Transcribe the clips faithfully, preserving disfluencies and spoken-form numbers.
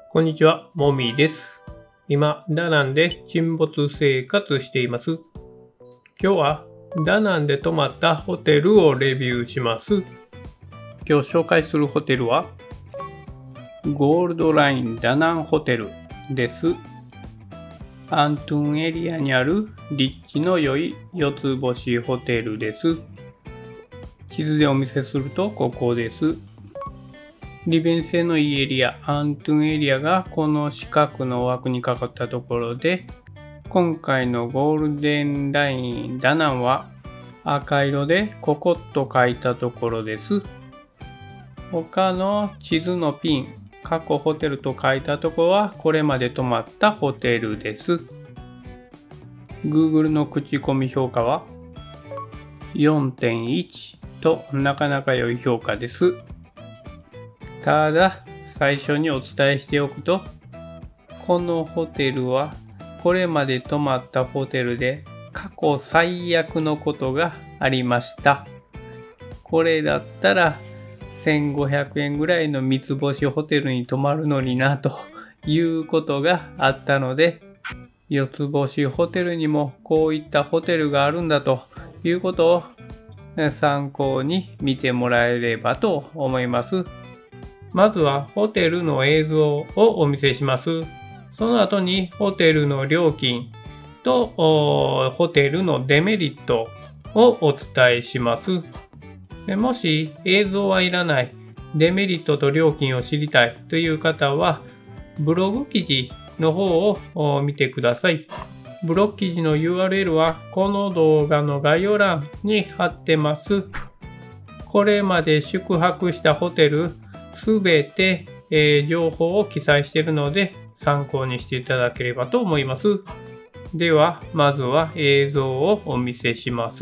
こんにちは、もみです。今、ダナンで沈没生活しています。今日はダナンで泊まったホテルをレビューします。今日紹介するホテルはゴールドラインダナンホテルです。アントゥンエリアにある立地の良いよつ星ホテルです。地図でお見せするとここです。利便性のいいエリア、アントゥンエリアがこの四角の枠にかかったところで、今回のゴールデンラインダナンは赤色でココッと書いたところです。他の地図のピン、過去ホテルと書いたところはこれまで泊まったホテルです。Google の口コミ評価は よんてんいち となかなか良い評価です。ただ、最初にお伝えしておくと、このホテルはこれまで泊まったホテルで過去最悪のことがありました。これだったらせんごひゃくえんぐらいの三つ星ホテルに泊まるのになということがあったので、四つ星ホテルにもこういったホテルがあるんだということを参考に見てもらえればと思います。まずはホテルの映像をお見せします。その後にホテルの料金とホテルのデメリットをお伝えします。もし映像はいらない、デメリットと料金を知りたいという方は、ブログ記事の方を見てください。ブログ記事の ユーアールエル はこの動画の概要欄に貼ってます。これまで宿泊したホテルすべて、えー、情報を記載しているので参考にしていただければと思います。では、まずは映像をお見せします。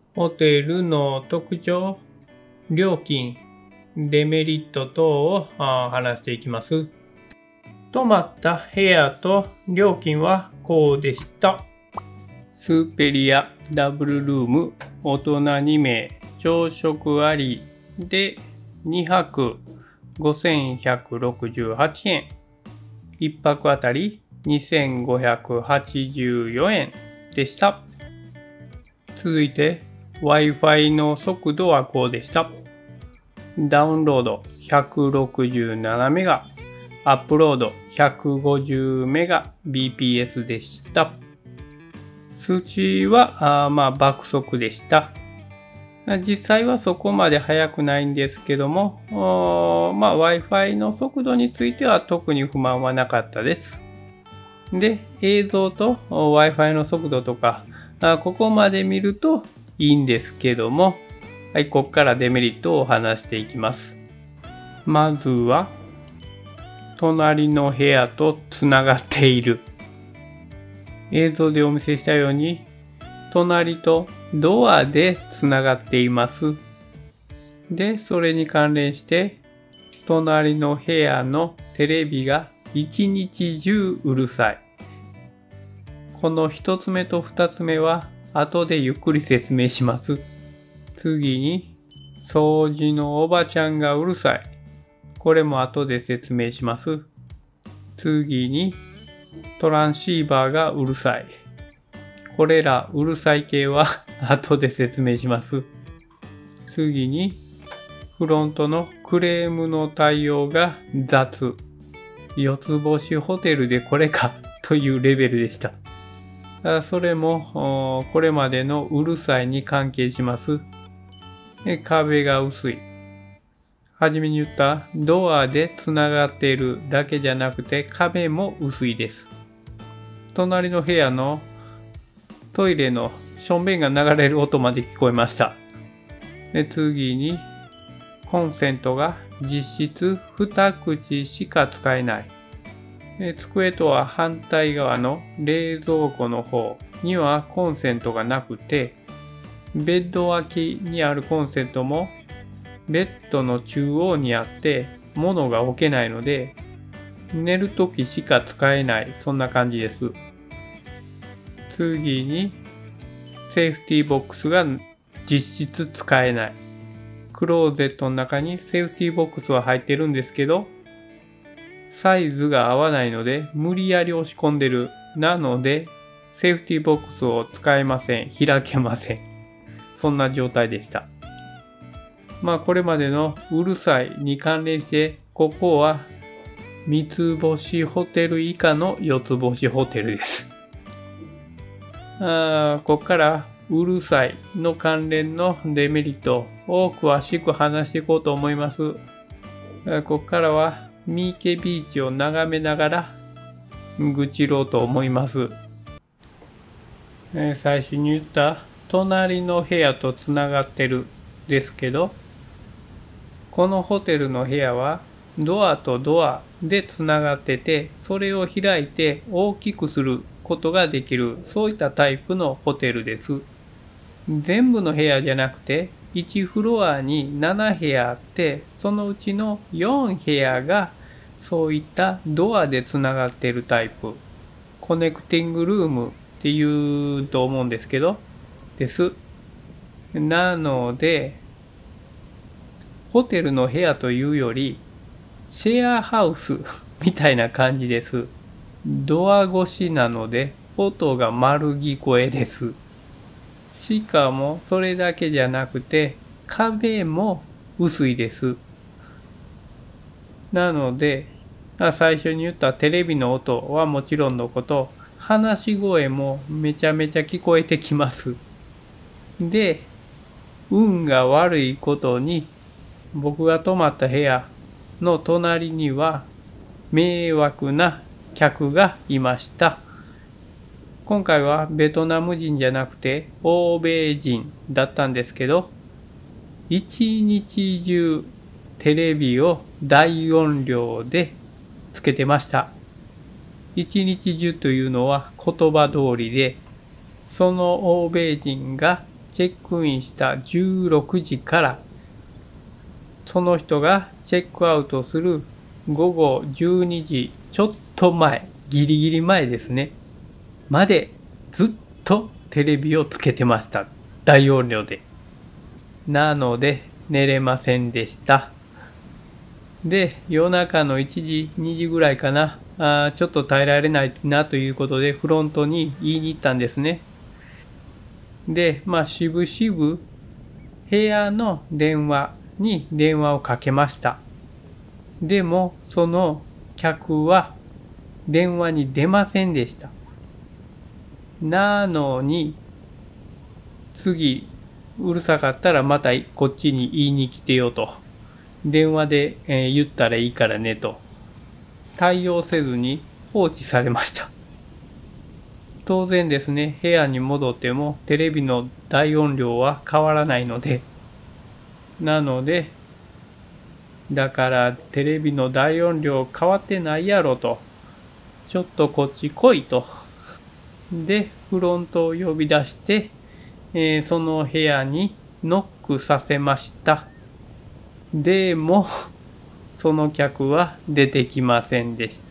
ホテルの特徴、料金、デメリット等を話していきます。泊まった部屋と料金はこうでした。スーペリアダブルルーム、大人にめい、朝食ありでにはくごせんひゃくろくじゅうはちえん。いっぱくあたりにせんごひゃくはちじゅうよえんでした。続いて Wi-Fi の速度はこうでした。ダウンロードひゃくろくじゅうななメガ、アップロードひゃくごじゅうメガビーピーエス でした。数値はあまあ爆速でした。実際はそこまで速くないんですけども、まあ、Wi-Fi の速度については特に不満はなかったです。で、映像と Wi-Fi の速度とか、ここまで見るといいんですけども、はい、ここからデメリットを話していきます。まずは、隣の部屋とつながっている。映像でお見せしたように、隣とドアでつながっています。で、それに関連して、隣の部屋のテレビが一日中うるさい。この一つ目と二つ目は後でゆっくり説明します。次に、掃除のおばちゃんがうるさい。これも後で説明します。次に、トランシーバーがうるさい。これらうるさい系は後で説明します。次に、フロントのクレームの対応が雑。四つ星ホテルでこれかというレベルでした。それもこれまでのうるさいに関係します。壁が薄い。はじめに言ったドアでつながっているだけじゃなくて壁も薄いです。隣の部屋のトイレのしょんべんが流れる音まで聞こえました。で次にコンセントが実質に口しか使えない。で机とは反対側の冷蔵庫の方にはコンセントがなくて、ベッド脇にあるコンセントもベッドの中央にあって物が置けないので、寝るときしか使えない、そんな感じです。次にセーフティーボックスが実質使えない。クローゼットの中にセーフティーボックスは入ってるんですけど、サイズが合わないので無理やり押し込んでる。なのでセーフティーボックスを使えません。開けません。そんな状態でした。まあこれまでのうるさいに関連して、ここは三つ星ホテル以下の四つ星ホテルです。あここからうるさいの関連のデメリットを詳しく話していこうと思います。ここからは三池ビーチを眺めながら愚痴ろうと思います。最初に言った隣の部屋とつながってるですけど、このホテルの部屋はドアとドアでつながってて、それを開いて大きくすることができる、そういったタイプのホテルです。全部の部屋じゃなくていちフロアになな部屋あって、そのうちのよん部屋がそういったドアでつながっているタイプ、コネクティングルームっていうと思うんですけどです。なのでホテルの部屋というよりシェアハウスみたいな感じです。ドア越しなので音が丸聞こえです。しかもそれだけじゃなくて壁も薄いです。なので最初に言ったテレビの音はもちろんのこと、話し声もめちゃめちゃ聞こえてきます。で、運が悪いことに僕が泊まった部屋の隣には迷惑な客がいました。今回はベトナム人じゃなくて欧米人だったんですけど、一日中テレビを大音量でつけてました。一日中というのは言葉通りで、その欧米人がチェックインしたじゅうろくじからその人がチェックアウトするごごじゅうにじちょっと前、ギリギリ前ですね。までずっとテレビをつけてました。大音量で。なので寝れませんでした。で、夜中のいちじ、にじぐらいかな。あちょっと耐えられないなということでフロントに言いに行ったんですね。で、まあしぶしぶ部屋の電話に電話をかけました。でもその客は電話に出ませんでした。なのに次うるさかったらまたこっちに言いに来てよと。電話で、えー、言ったらいいからねと。対応せずに放置されました。当然ですね、部屋に戻ってもテレビの大音量は変わらないので、なので、だからテレビの大音量変わってないやろと、ちょっとこっち来いと。で、フロントを呼び出して、えー、その部屋にノックさせました。でも、その客は出てきませんでした。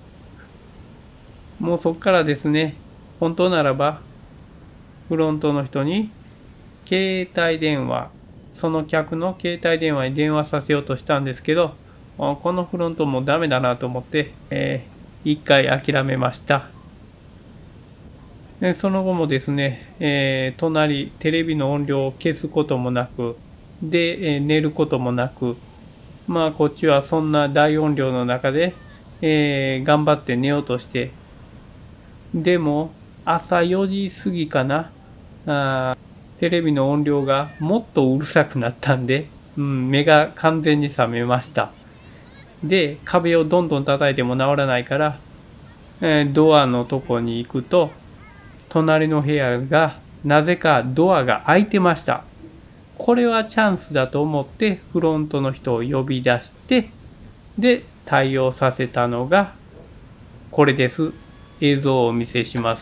もうそこからですね、本当ならば、フロントの人に、携帯電話、その客の携帯電話に電話させようとしたんですけど、このフロントもダメだなと思って、えー、一回諦めました。でその後もですね、えー、隣、テレビの音量を消すこともなく、で、えー、寝ることもなく、まあこっちはそんな大音量の中で、えー、頑張って寝ようとして、でも朝よじ過ぎかな、あテレビの音量がもっとうるさくなったんで、うん、目が完全に覚めました。で、壁をどんどん叩いても治らないから、えー、ドアのとこに行くと、隣の部屋がなぜかドアが開いてました。これはチャンスだと思ってフロントの人を呼び出して、で、対応させたのがこれです。映像をお見せします。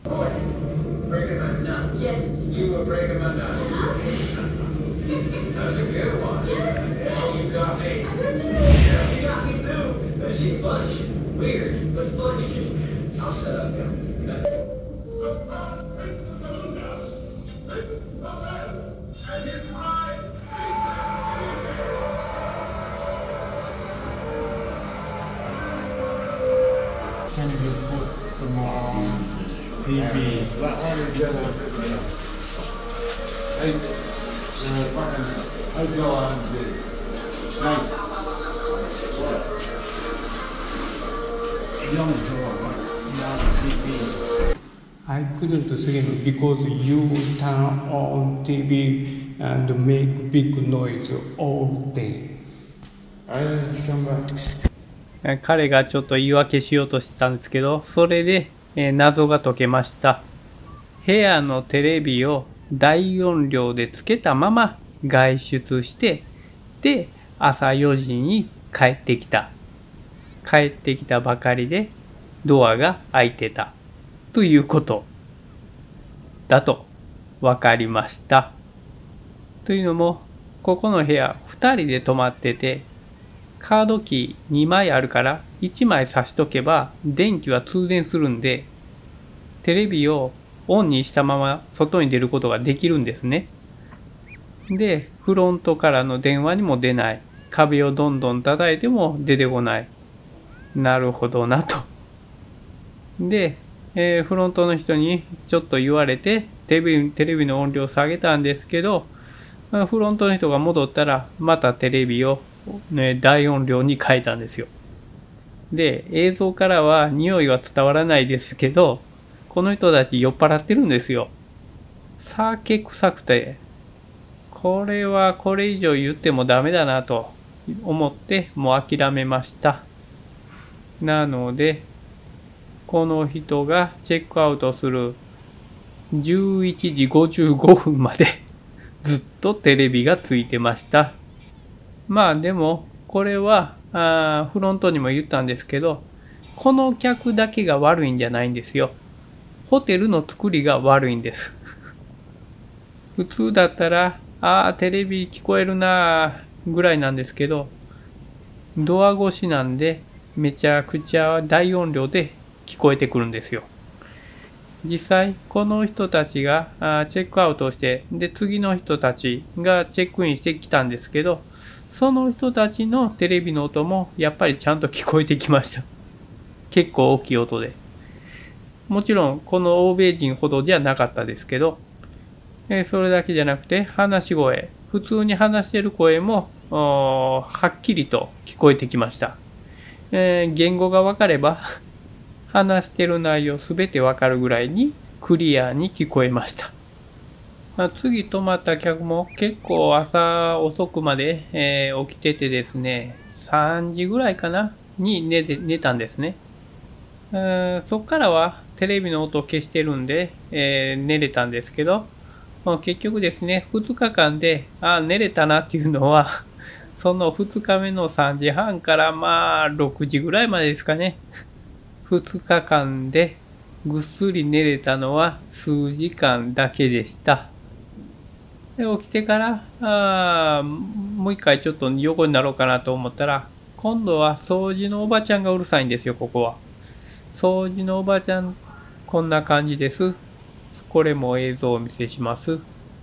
Can you put some more T V? I couldn't sleep because you turn on T V and make big noise all day. I just come back. 彼がちょっと言い訳しようとしてたんですけど、それで、えー、謎が解けました。部屋のテレビを大音量でつけたまま外出して、で、朝よじに帰ってきた。帰ってきたばかりでドアが開いてた。ということだと分かりました。というのも、ここの部屋ふたりで泊まってて、カードキーにまいあるからいちまい挿しとけば電気は通電するんで、テレビをオンにしたまま外に出ることができるんですね。で、フロントからの電話にも出ない。壁をどんどん叩いても出てこない。なるほどなと。で、えー、フロントの人にちょっと言われてテレビ、テレビの音量を下げたんですけど、フロントの人が戻ったらまたテレビをね、大音量に変えたんですよ。で、映像からは匂いは伝わらないですけど、この人たち酔っ払ってるんですよ。酒臭くて、これはこれ以上言ってもダメだなと思ってもう諦めました。なので、この人がチェックアウトするじゅういちじごじゅうごふんまでずっとテレビがついてました。まあでも、これはあフロントにも言ったんですけど、この客だけが悪いんじゃないんですよ。ホテルの作りが悪いんです。 普通だったら、ああ、テレビ聞こえるなーぐらいなんですけど、ドア越しなんで、めちゃくちゃ大音量で聞こえてくるんですよ。実際、この人たちがチェックアウトして、で、次の人たちがチェックインしてきたんですけど、その人たちのテレビの音もやっぱりちゃんと聞こえてきました。結構大きい音で。もちろん、この欧米人ほどじゃなかったですけど、それだけじゃなくて、話し声、普通に話してる声も、はっきりと聞こえてきました。えー、言語が分かれば、話してる内容すべて分かるぐらいにクリアに聞こえました。まあ、次泊まった客も結構朝遅くまで、えー、起きててですね、さんじぐらいかなに寝て、寝たんですね。えー、そっからはテレビの音を消してるんで、えー、寝れたんですけど、結局ですね、ふつかかんで、あ、寝れたなっていうのは、そのふつかめのさんじはんからまあろくじぐらいまでですかね。ふつかかんでぐっすり寝れたのは数時間だけでした。で、起きてから、あもう一回ちょっと横になろうかなと思ったら、今度は掃除のおばちゃんがうるさいんですよ、ここは。掃除のおばちゃん、こんな感じです。これも映像をお見せします。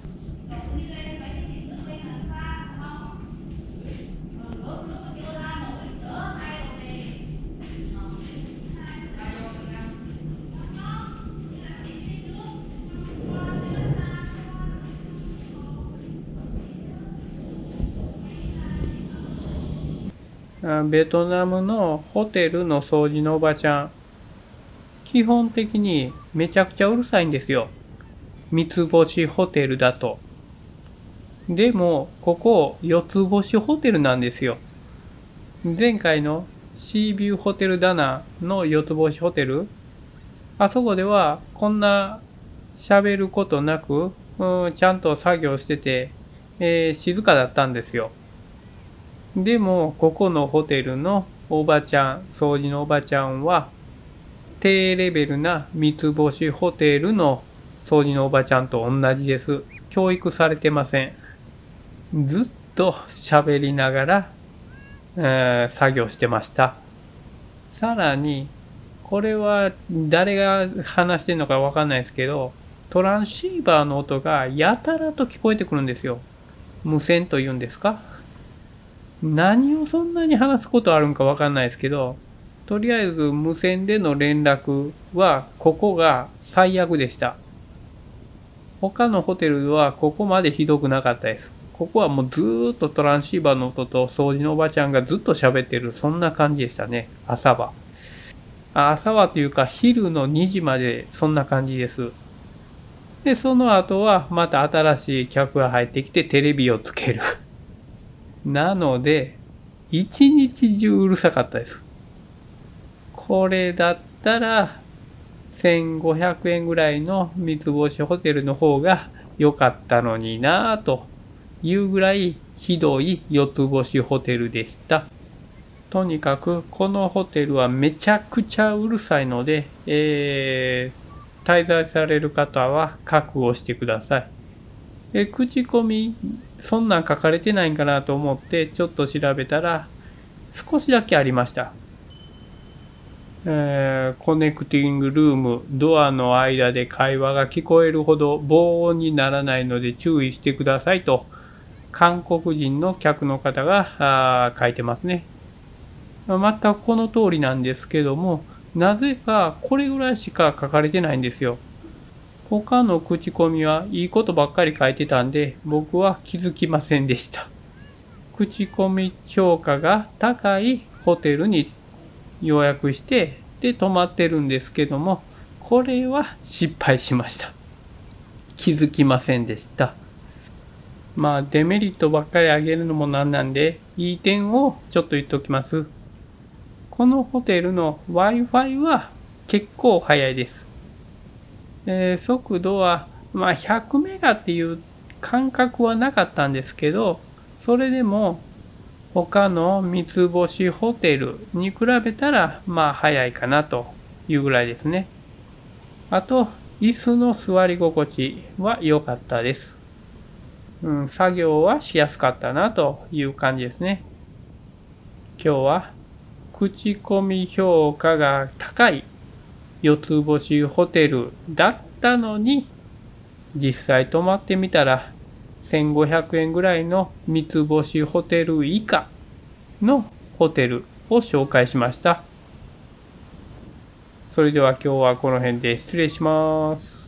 ベトナムのホテルの掃除のおばちゃん、基本的にめちゃくちゃうるさいんですよ。三つ星ホテルだと。でも、ここ四つ星ホテルなんですよ。前回のシービューホテルダナンの四つ星ホテル、あそこではこんな喋ることなく、うん、ちゃんと作業してて、えー、静かだったんですよ。でも、ここのホテルのおばちゃん、掃除のおばちゃんは、低レベルな三つ星ホテルの掃除のおばちゃんと同じです。教育されてません。ずっと喋りながら、えー、作業してました。さらに、これは誰が話してんのかわかんないですけど、トランシーバーの音がやたらと聞こえてくるんですよ。無線というんですか？何をそんなに話すことあるんかわかんないですけど、とりあえず無線での連絡はここが最悪でした。他のホテルはここまでひどくなかったです。ここはもうずーっとトランシーバーの音と掃除のおばちゃんがずっと喋ってる、そんな感じでしたね。朝は。朝はというか昼のにじまでそんな感じです。で、その後はまた新しい客が入ってきてテレビをつける。なので、一日中うるさかったです。これだったら、せんごひゃくえんぐらいの三つ星ホテルの方が良かったのになぁというぐらいひどい四つ星ホテルでした。とにかくこのホテルはめちゃくちゃうるさいので、えー、滞在される方は覚悟してください。え口コミそんなん書かれてないんかなと思ってちょっと調べたら少しだけありました。えー、コネクティングルーム、ドアの間で会話が聞こえるほど防音にならないので注意してくださいと韓国人の客の方が書いてますね。全くこの通りなんですけども、なぜかこれぐらいしか書かれてないんですよ。他の口コミはいいことばっかり書いてたんで、僕は気づきませんでした。口コミ評価が高いホテルに予約して、で泊まってるんですけども、これは失敗しました。気づきませんでした。まあデメリットばっかり挙げるのもなんなんで、いい点をちょっと言っておきます。このホテルの Wi-Fi は結構速いです。えー、速度は、まあ、ひゃくメガっていう感覚はなかったんですけど、それでも他の三つ星ホテルに比べたら、まあ早いかなというぐらいですね。あと、椅子の座り心地は良かったです。 うん、作業はしやすかったなという感じですね。今日は口コミ評価が高い四つ星ホテルだったのに、実際泊まってみたらせんごひゃくえんぐらいの三つ星ホテル以下のホテルを紹介しました。それでは今日はこの辺で失礼します。